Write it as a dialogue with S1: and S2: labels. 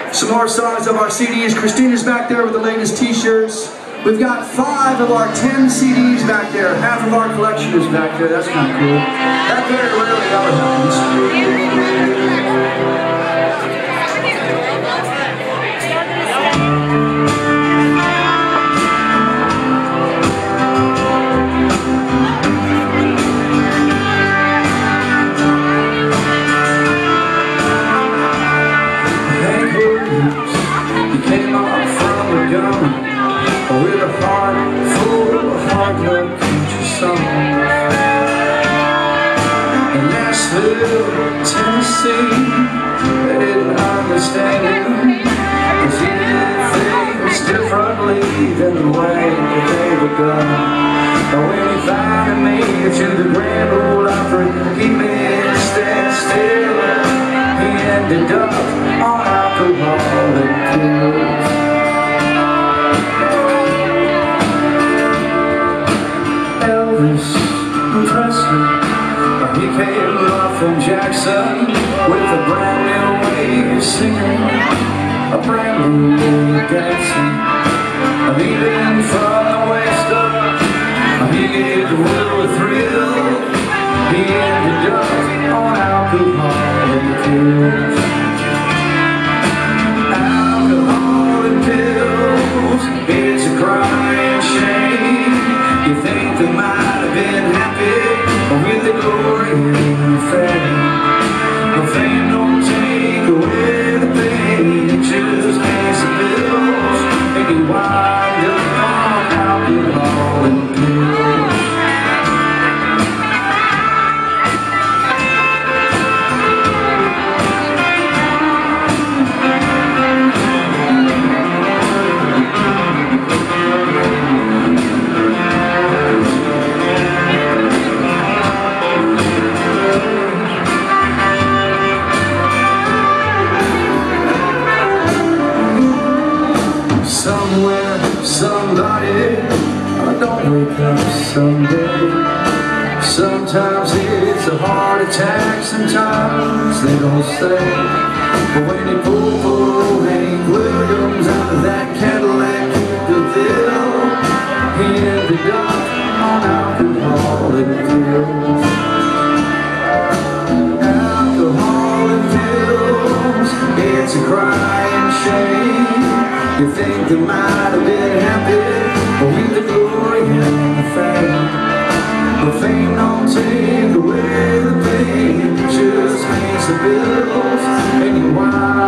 S1: Some more songs of our CDs. Christina's back there with the latest t-shirts. We've got 5 of our 10 CDs back there. Half of our collection is back there. That's kind of cool. That very rarely ever happens. With a heart full of hard-luck country songs. In Nashville, Tennessee, they didn't understand him, 'cause he did things differently than the way that they were done. But when he finally made it to the Grand Ole Opry, he made it stand still. He ended up on alcohol and pills. He came up from Jackson with a brand new way of singing, a brand new way of dancing. Even from the West he gave the world a thrill. He ended up on alcohol and pills. Alcohol and pills, it's a crying shame. You think they might have been happy with the glory and the fame. The fame don't take away the pain, it just pays the bills, and you wind up on alcohol and pills. Somewhere, somebody, don't wake up someday. Sometimes it's a heart attack, sometimes they don't stay. But when they pull Hank Williams out of that Cadillac DeVille, he ended up on alcohol and pills. Alcohol and pills, it's a crying shame. You think they might have been happy with the glory and the fame. But fame don't take away the pain, it just pays the bills, and you wind